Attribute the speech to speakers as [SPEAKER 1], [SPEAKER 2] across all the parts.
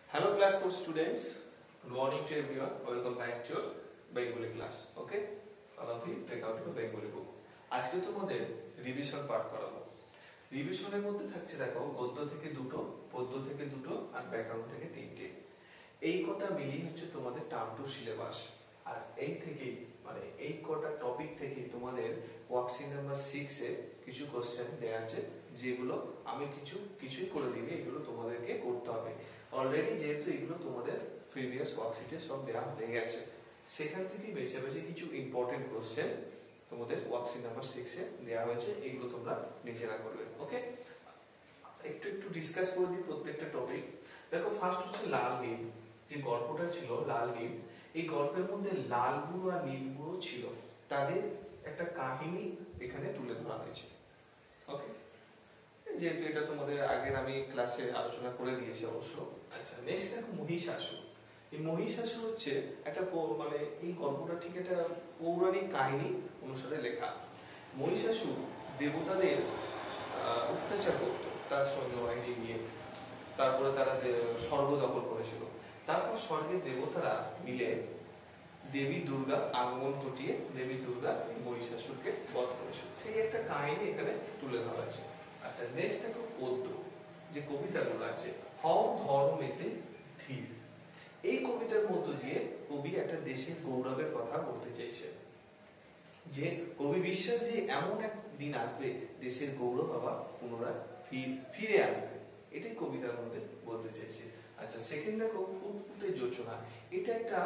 [SPEAKER 1] Hello class 4 students, good morning to everyone, welcome back to Bengali class. Okay, all of you take out your Bengali book. আজকে তোমাদের revision part করাবো। রিভিশনের মধ্যে থাকছে দেখো গদ্য থেকে দুটো, পদ্য থেকে দুটো আর ব্যাকরণ থেকে তিনটে। এই কটা মিলিয়ে হচ্ছে তোমাদের টার্ম টু সিলেবাস। আর এই থেকে মানে এই কটা টপিক থেকে তোমাদের ওয়ার্কশিট নাম্বার 6 এ কিছু কোশ্চেন দেয়া আছে, যেগুলো আমি কিছুই করে দিবি, এগুলো তোমাদেরকে করতে হবে। অলরেডি যেহেতু এগুলো তোমাদের প্রিভিয়াস ওয়ার্কশিটে সব দেওয়া হয়ে গেছে, সেখান থেকে বেছে বেছে কিছু ইম্পর্টেন্ট কোশ্চেন তোমাদের ওয়ার্কশিট নাম্বার 6 এ দেওয়া হয়েছে, এগুলো তোমরা নিজেরা করবে। ওকে, একটু ডিসকাস করে দিই প্রত্যেকটা টপিক। দেখো ফার্স্ট হচ্ছে লাল নীল, যে গল্পটা ছিল লাল নীল। এই গল্পের মধ্যে লাল বুড়ো আর নীল বুড়ো ছিল, তাদের একটা কাহিনী এখানে তুলে ধরা হয়েছে। ওকে, যেহেতু এটা তোমাদের আগের আমি ক্লাসে আলোচনা করে দিয়েছি অবশ্য। আচ্ছা, নেক্সট দেখো মহিষাসুর। এই মহিষাসুর হচ্ছে একটা মানে এই গল্পটা ঠিক একটা পৌরাণিক কাহিনী অনুসারে লেখা। মহিষাসুর দেবতাদের অত্যাচার করত তার সৈন্যবাহিনী নিয়ে, তারপরে তারা স্বর্গ দখল করেছিল। তারপর স্বর্গের দেবতারা মিলে দেবী দুর্গা আগমন ঘটিয়ে দেবী দুর্গা মহিষাসুরকে বধ করেছিল। সেই একটা কাহিনী এখানে তুলে ধরা হয়েছে। আচ্ছা, নেক্সট দেখো পদ্য, যে কবিতাগুলো আছে। হও ধর্মেতে ধীর, এই কবিতার মধ্য দিয়ে কবি একটা দেশের গৌরবের কথা বলতে চাইছে, যে কবি বিশ্বাস যে এমন এক দিন আসবে দেশের গৌরব আবার পুনরায় ফিরে আসবে, এটাই কবিতার মধ্যে বলতে চাইছে। আচ্ছা, সেকেন্ড দেখো ফুটফুটে যোচনা। এটা একটা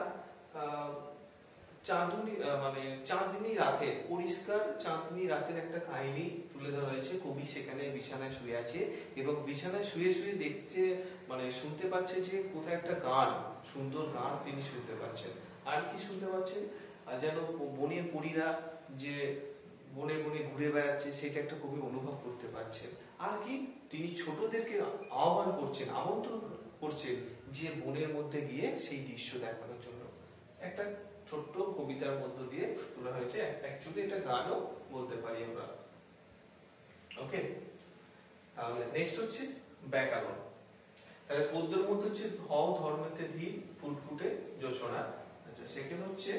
[SPEAKER 1] চাঁদনি রাতে, পরিষ্কার চাঁদনি রাতের একটা কাহিনী তুলে ধরা হয়েছে। কবি সেখানে বিছানায় শুয়ে আছে এবং বিছানায় শুয়ে শুয়ে শুনতে পাচ্ছে যে কোথায় একটা গান, সুন্দর গান তিনি শুনতে পাচ্ছেন। আর কি শুনতে পাচ্ছেন? যেন বনের পরীরা যে বনে বনে ঘুরে বেড়াচ্ছে, সেটা একটা কবি অনুভব করতে পারছেন। আর কি, তিনি ছোটদেরকে আহ্বান করছেন, আমন্ত্রণ করছেন যে বনের মধ্যে গিয়ে সেই দৃশ্য দেখানোর জন্য। একটা ছোট্ট কবিতার মধ্য দিয়ে তোলা হয়েছে, অ্যাকচুয়ালি এটা গানও বলতে পারি আমরা। ওকে, তাহলে নেক্সট হচ্ছে ব্যাকরণ। তাহলে পদ্যের মধ্যে হচ্ছে হও ধর্মেতে ধীর, ফুটফুটে যোচনা। আচ্ছা, সেকেন্ড হচ্ছে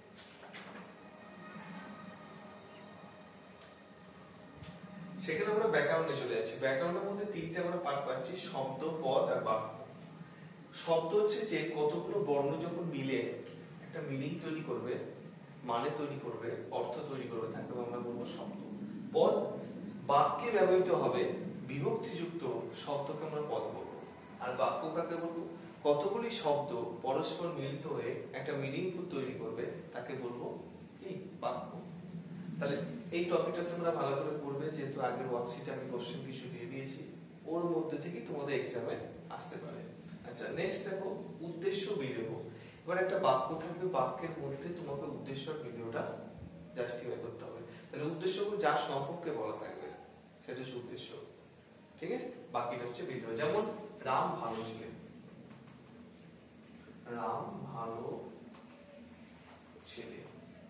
[SPEAKER 1] সেখানে আমরা ব্যাকরণে চলে যাচ্ছি। ব্যাকরণের মধ্যে তিনটে আমরা পার্ট পাচ্ছি, শব্দ, পদ আর বাক্য। শব্দ হচ্ছে যে কতগুলো বর্ণ যখন মিলে একটা মিনিং তৈরি করবে, মানে তৈরি করবে, অর্থ তৈরি করবে, তাকে আমরা বলবো শব্দ। পদ বাক্যে ব্যবহৃত হবে বিভক্তিযুক্ত শব্দকে আমরা পদ বলবো। আর বাক্য কাকে বলবো? কতগুলি শব্দ পরস্পর মিলিত হয়ে একটা মিনিংফুল তৈরি করবে, তাকে বলবো কি? বাক্য। তাহলে এই টপিকটা তোমরা ভালো করে পড়বে, যেহেতু আগের ওয়ার্কশিটে আমি কোশ্চেন কিছু দিয়ে দিয়েছি, ওর মধ্যে থেকে তোমাদের এক্সামে আসতে পারে। আচ্ছা, নেক্সট দেখো উদ্দেশ্য বিধেয়। এবার একটা বাক্য থাকবে, বাক্যের মধ্যে তোমাকে উদ্দেশ্য বিধেয়টা জাস্টিফাই করতে হবে। তাহলে উদ্দেশ্য যার সম্পর্কে বলা থাকবে সেটা হচ্ছে উদ্দেশ্য, ঠিক আছে? বাকিটা হচ্ছে বিধেয়। যেমন রাম ভালো ছিলেন, রাম ভালো ছিলেন।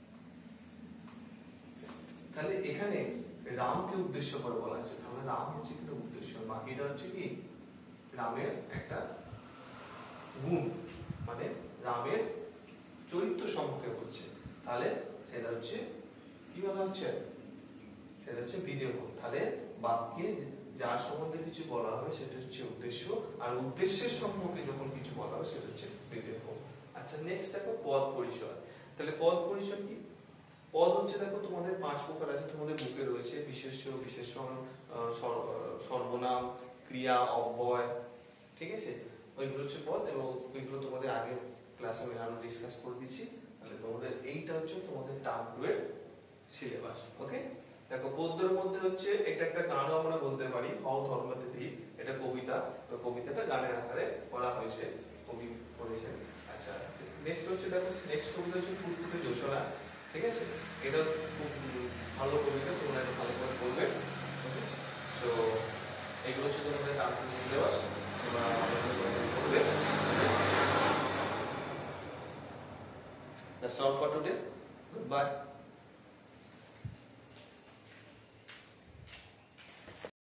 [SPEAKER 1] তাহলে এখানে রামকে উদ্দেশ্য করে বলা হচ্ছে, তাহলে রাম হচ্ছে কি উদ্দেশ্য, বাকিটা হচ্ছে কি রামের একটা গুণ, মানে রামের চরিত্র সম্পর্কে বলছে। তাহলে সেটা হচ্ছে কি বলা হচ্ছে? সেটা হচ্ছে বিধেয়। তাহলে বাক্যে যার সম্বন্ধে কিছু বলা হবে সেটা হচ্ছে উদ্দেশ্য, আর উদ্দেশ্যের সম্পর্কে যখন কিছু বলা হবে সেটা হচ্ছে বিধেয়। আচ্ছা, নেক্সট দেখো পদ পরিচয়। তাহলে পদ পরিচয় কি? পদ হচ্ছে দেখো তোমাদের 5 প্রকার আছে, তোমাদের বুকে রয়েছে। বিশেষ্য, বিশেষণ, সর্বনাম, ক্রিয়া, অব্যয়, ঠিক আছে? ওইগুলো হচ্ছে পদ, এবং ওইগুলো তোমাদের আগের ক্লাসে আমি আরো ডিসকাস করে দিচ্ছি। তাহলে তোমাদের এইটা হচ্ছে তোমাদের টার্ম 2 এর সিলেবাস। ওকে, দেখো পদ্যের মধ্যে হচ্ছে এটা একটা গানও আমরা বলতে পারি, হও ধর্মেতে ধীর। এটা কবিতা, তো কবিতাটা গানের আকারে করা হয়েছে, কবি করেছেন। আচ্ছা, নেক্সট হচ্ছে দেখো নেক্সট কবিতা হচ্ছে ফুটফুটে যোচনা, ঠিক আছে? এটা খুব ভালো কবিতা, তোমরা এটা ভালো করে পড়বে। ওকে, সো এগুলো হচ্ছে তোমাদের টার্ম 2 সিলেবাস, তোমরা ভালো করে পড়বে। That's all for today. Goodbye.